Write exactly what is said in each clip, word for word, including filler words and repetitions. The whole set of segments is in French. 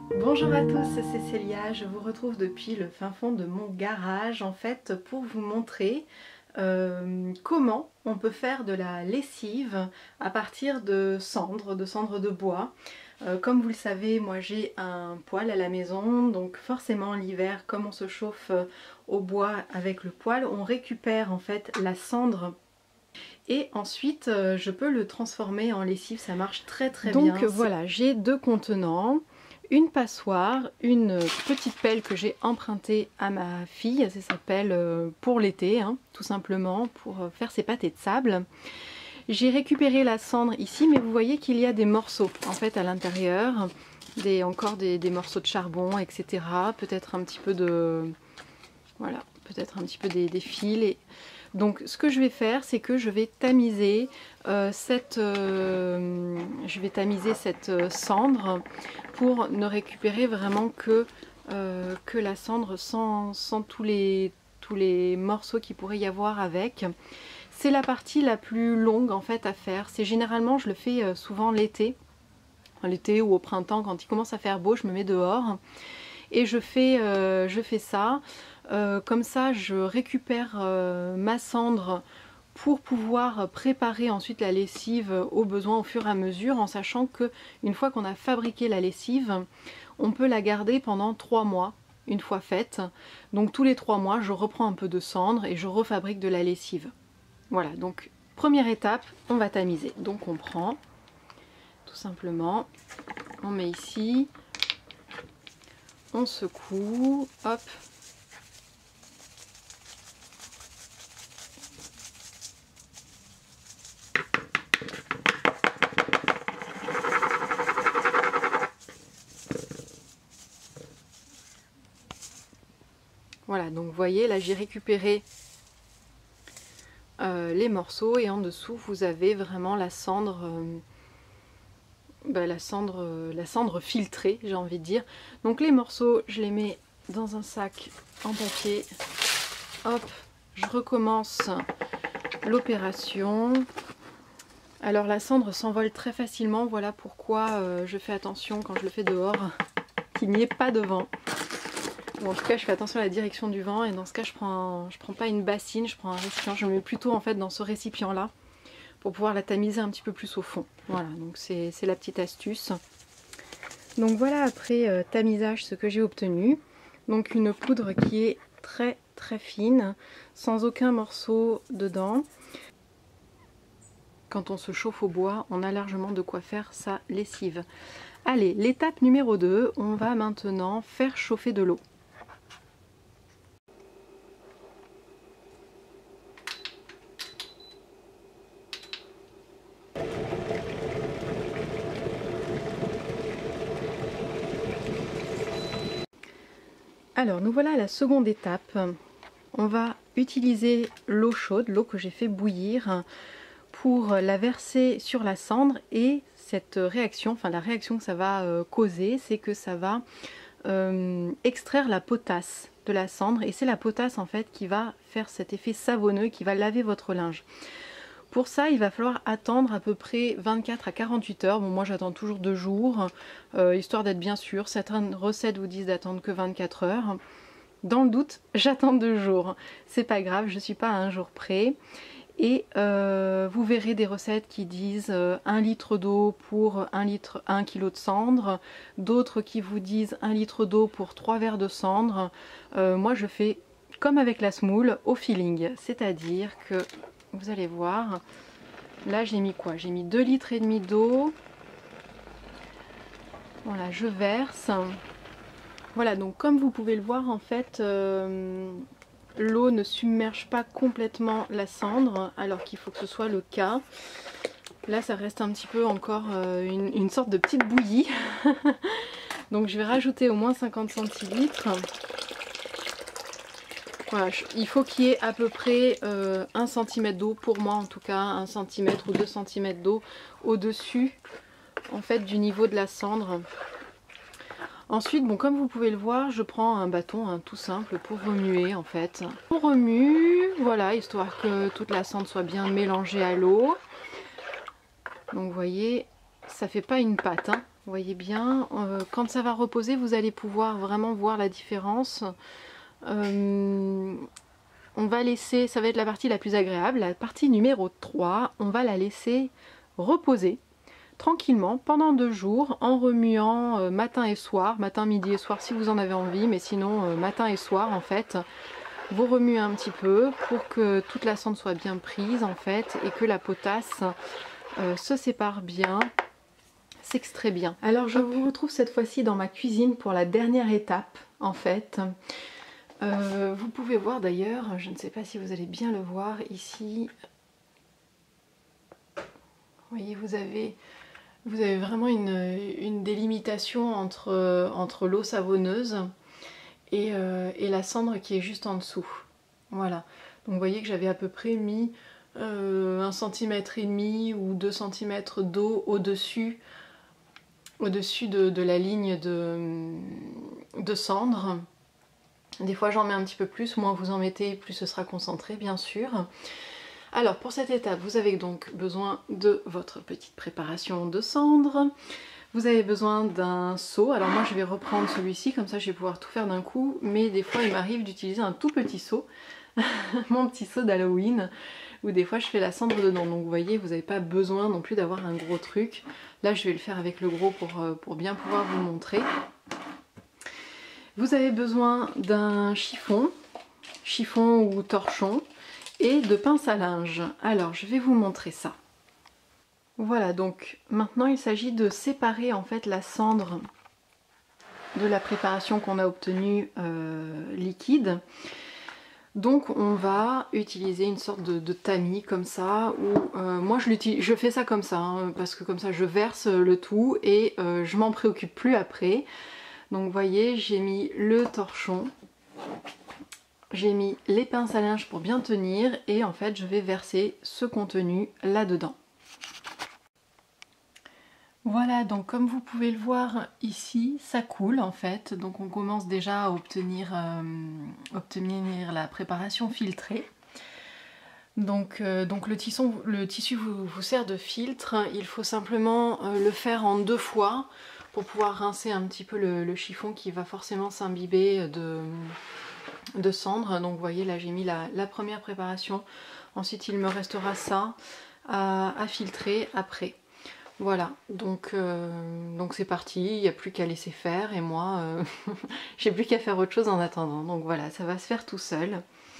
Bonjour à tous, c'est Célia, je vous retrouve depuis le fin fond de mon garage en fait pour vous montrer euh, comment on peut faire de la lessive à partir de cendres, de cendres de bois. Euh, comme vous le savez, moi j'ai un poêle à la maison, donc forcément l'hiver, comme on se chauffe au bois avec le poêle, on récupère en fait la cendre. Et ensuite euh, je peux le transformer en lessive, ça marche très très Donc, bien. Donc voilà, j'ai deux contenants, une passoire, une petite pelle que j'ai empruntée à ma fille, ça s'appelle euh, pour l'été, hein, tout simplement, pour faire ses pâtés de sable. J'ai récupéré la cendre ici, mais vous voyez qu'il y a des morceaux en fait à l'intérieur, des, encore des, des morceaux de charbon, et cetera. Peut-être un petit peu de... Voilà, peut-être un petit peu des, des fils. Et... Donc ce que je vais faire, c'est que je vais tamiser euh, cette, euh, je vais tamiser cette euh, cendre pour ne récupérer vraiment que, euh, que la cendre sans, sans tous, les, tous les morceaux qu'il pourrait y avoir avec. C'est la partie la plus longue en fait à faire. C'est généralement, je le fais euh, souvent l'été, l'été ou au printemps quand il commence à faire beau, je me mets dehors et je fais, euh, je fais ça. Euh, comme ça je récupère euh, ma cendre pour pouvoir préparer ensuite la lessive au besoin au fur et à mesure, en sachant que une fois qu'on a fabriqué la lessive, on peut la garder pendant trois mois une fois faite. Donc tous les trois mois je reprends un peu de cendre et je refabrique de la lessive. Voilà, donc première étape, on va tamiser. Donc on prend tout simplement, on met ici, on secoue, hop. Voilà, donc vous voyez, là j'ai récupéré euh, les morceaux et en dessous vous avez vraiment la cendre, euh, bah, la cendre, euh, la cendre filtrée, j'ai envie de dire. Donc les morceaux, je les mets dans un sac en papier. Hop, je recommence l'opération. Alors la cendre s'envole très facilement, voilà pourquoi euh, je fais attention quand je le fais dehors, qu'il n'y ait pas de vent. Bon, en tout cas je fais attention à la direction du vent et dans ce cas je prends, un, je prends pas une bassine, je prends un récipient, je me mets plutôt en fait dans ce récipient là pour pouvoir la tamiser un petit peu plus au fond. Voilà, donc c'est la petite astuce. Donc voilà après euh, tamisage ce que j'ai obtenu. Donc une poudre qui est très très fine, sans aucun morceau dedans. Quand on se chauffe au bois, on a largement de quoi faire sa lessive. Allez, l'étape numéro deux, on va maintenant faire chauffer de l'eau. Alors nous voilà à la seconde étape. On va utiliser l'eau chaude, l'eau que j'ai fait bouillir, pour la verser sur la cendre, et cette réaction, enfin la réaction que ça va euh, causer, c'est que ça va euh, extraire la potasse de la cendre, et c'est la potasse en fait qui va faire cet effet savonneux, qui va laver votre linge. Pour ça, il va falloir attendre à peu près vingt-quatre à quarante-huit heures. Bon, moi j'attends toujours deux jours, euh, histoire d'être bien sûre. Certaines recettes vous disent d'attendre que vingt-quatre heures. Dans le doute, j'attends deux jours. C'est pas grave, je suis pas à un jour près. Et euh, vous verrez des recettes qui disent euh, un litre d'eau pour un litre, un kilo de cendre. D'autres qui vous disent un litre d'eau pour trois verres de cendre. Euh, moi je fais comme avec la semoule, au feeling. C'est-à-dire que... Vous allez voir, là j'ai mis quoi? J'ai mis deux litres et demi d'eau. Voilà, je verse. Voilà, donc comme vous pouvez le voir, en fait, euh, l'eau ne submerge pas complètement la cendre, alors qu'il faut que ce soit le cas. Là, ça reste un petit peu encore euh, une, une sorte de petite bouillie. Donc je vais rajouter au moins cinquante centilitres. Voilà, il faut qu'il y ait à peu près euh, un centimètre d'eau, pour moi en tout cas, un centimètre ou deux centimètres d'eau au-dessus en fait du niveau de la cendre. Ensuite, bon, comme vous pouvez le voir, je prends un bâton hein, tout simple pour remuer en fait. On remue, voilà, histoire que toute la cendre soit bien mélangée à l'eau. Donc vous voyez, ça fait pas une pâte, hein. Vous voyez bien, euh, quand ça va reposer, vous allez pouvoir vraiment voir la différence. Euh, on va laisser, ça va être la partie la plus agréable, la partie numéro trois, on va la laisser reposer tranquillement pendant deux jours en remuant euh, matin et soir, matin, midi et soir si vous en avez envie, mais sinon euh, matin et soir en fait. Vous remuez un petit peu pour que toute la cendre soit bien prise en fait et que la potasse euh, se sépare bien, s'extrait bien. Alors je vous retrouve cette fois-ci dans ma cuisine pour la dernière étape en fait. Euh, vous pouvez voir d'ailleurs, je ne sais pas si vous allez bien le voir ici. Vous voyez, vous avez, vous avez vraiment une, une délimitation entre, entre l'eau savonneuse et, euh, et la cendre qui est juste en dessous. Voilà. Donc vous voyez que j'avais à peu près mis euh, un centimètre et demi ou deux centimètres d'eau au-dessus au-dessus de, de la ligne de, de cendre. Des fois j'en mets un petit peu plus, moins vous en mettez, plus ce sera concentré bien sûr. Alors pour cette étape, vous avez donc besoin de votre petite préparation de cendre. Vous avez besoin d'un seau. Alors moi je vais reprendre celui-ci, comme ça je vais pouvoir tout faire d'un coup. Mais des fois il m'arrive d'utiliser un tout petit seau, mon petit seau d'Halloween, où des fois je fais la cendre dedans. Donc vous voyez, vous n'avez pas besoin non plus d'avoir un gros truc. Là je vais le faire avec le gros pour, pour bien pouvoir vous montrer. Vous avez besoin d'un chiffon, chiffon ou torchon, et de pince à linge. Alors je vais vous montrer ça. Voilà, donc maintenant il s'agit de séparer en fait la cendre de la préparation qu'on a obtenue euh, liquide. Donc on va utiliser une sorte de, de tamis comme ça, où euh, moi je, je fais ça comme ça, hein, parce que comme ça je verse le tout et euh, je m'en préoccupe plus après. Donc vous voyez, j'ai mis le torchon, j'ai mis les pinces à linge pour bien tenir et en fait je vais verser ce contenu là-dedans. Voilà, donc comme vous pouvez le voir ici, ça coule en fait, donc on commence déjà à obtenir, euh, obtenir la préparation filtrée. Donc, euh, donc le, tisson, le tissu vous, vous sert de filtre, il faut simplement euh, le faire en deux fois pour pouvoir rincer un petit peu le, le chiffon qui va forcément s'imbiber de, de cendre. Donc vous voyez là j'ai mis la, la première préparation, ensuite il me restera ça à, à filtrer après. Voilà, donc euh, donc c'est parti, il n'y a plus qu'à laisser faire et moi euh, j'ai plus qu'à faire autre chose en attendant. Donc voilà, ça va se faire tout seul.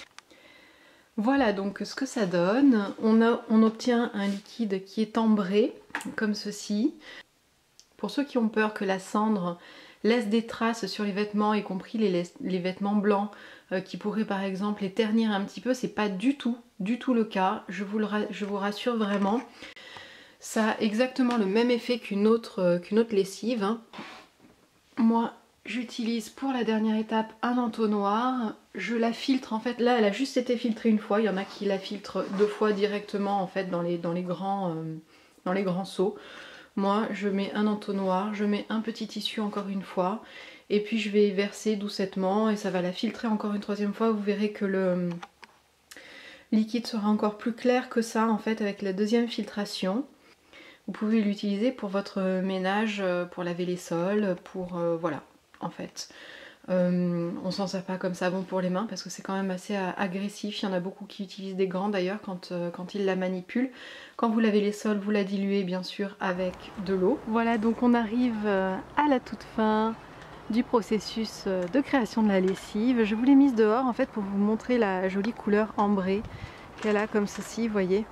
Voilà donc ce que ça donne. On, a, on obtient un liquide qui est ambré comme ceci. Pour ceux qui ont peur que la cendre laisse des traces sur les vêtements, y compris les, les vêtements blancs euh, qui pourraient par exemple les ternir un petit peu, c'est pas du tout, du tout le cas. Je vous, le, je vous rassure vraiment. Ça a exactement le même effet qu'une autre, euh, qu'une autre lessive. Hein. Moi, j'utilise pour la dernière étape un entonnoir. Je la filtre en fait. Là, elle a juste été filtrée une fois. Il y en a qui la filtrent deux fois directement en fait dans les, dans les, grands, euh, dans les grands seaux. Moi, je mets un entonnoir, je mets un petit tissu encore une fois. Et puis je vais verser doucettement et ça va la filtrer encore une troisième fois. Vous verrez que le liquide sera encore plus clair que ça en fait avec la deuxième filtration. Vous pouvez l'utiliser pour votre ménage, pour laver les sols, pour... Euh, voilà, en fait. Euh, on s'en sert pas comme savon pour les mains parce que c'est quand même assez agressif. Il y en a beaucoup qui utilisent des gants d'ailleurs quand, euh, quand ils la manipulent. Quand vous lavez les sols, vous la diluez bien sûr avec de l'eau. Voilà, donc on arrive à la toute fin du processus de création de la lessive. Je vous l'ai mise dehors en fait pour vous montrer la jolie couleur ambrée qu'elle a comme ceci, vous voyez.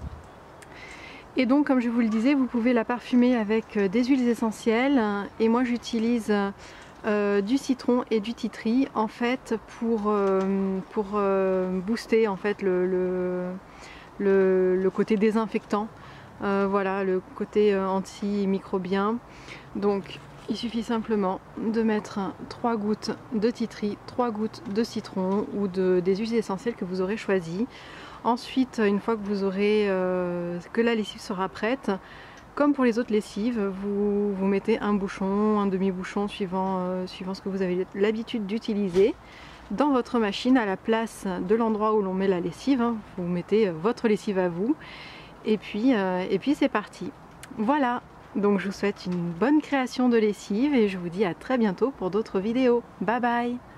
Et donc comme je vous le disais, vous pouvez la parfumer avec des huiles essentielles et moi j'utilise euh, du citron et du titri en fait pour, euh, pour euh, booster en fait le, le, le, le côté désinfectant, euh, voilà, le côté antimicrobien. Donc il suffit simplement de mettre trois gouttes de titri, trois gouttes de citron ou de, des huiles essentielles que vous aurez choisies. Ensuite, une fois que vous aurez euh, que la lessive sera prête, comme pour les autres lessives, vous, vous mettez un bouchon, un demi-bouchon suivant, euh, suivant ce que vous avez l'habitude d'utiliser dans votre machine à la place de l'endroit où l'on met la lessive. Hein, vous mettez votre lessive à vous et puis, euh, et puis c'est parti. Voilà. Donc je vous souhaite une bonne création de lessive et je vous dis à très bientôt pour d'autres vidéos. Bye bye!